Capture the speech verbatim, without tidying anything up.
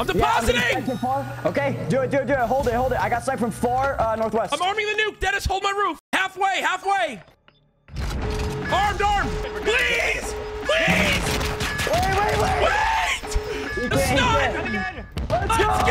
I'm depositing. Yeah, I'm far. Okay, do it, do it, do it. Hold it, hold it. I got sight from far uh, northwest. I'm arming the nuke. Dennis, hold my roof. Halfway, halfway. Armed, armed. Please, please. Wait, wait, wait. Wait. You The can't stun. hit it. Again. Let's, Let's go.